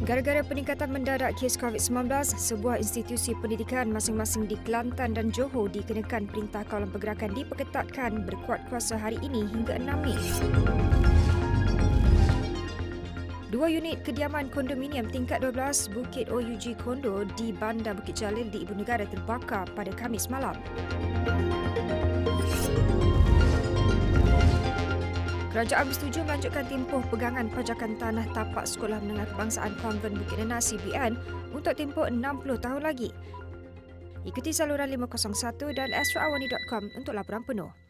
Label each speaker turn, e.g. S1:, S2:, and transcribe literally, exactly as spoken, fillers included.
S1: Gara-gara peningkatan mendadak kes COVID sembilan belas, sebuah institusi pendidikan masing-masing di Kelantan dan Johor dikenakan perintah kawalan pergerakan diperketatkan berkuat kuasa hari ini hingga enam Mei. Dua unit kediaman kondominium tingkat dua belas Bukit O U G Kondo di Bandar Bukit Jalil di Ibu Negara terbakar pada Khamis malam. Kerajaan bersetuju melanjutkan tempoh pegangan pajakan tanah tapak Sekolah Menengah Kebangsaan Konvent Bukit Nenah C B N untuk tempoh enam puluh tahun lagi. Ikuti saluran lima kosong satu dan astro awani dot com untuk laporan penuh.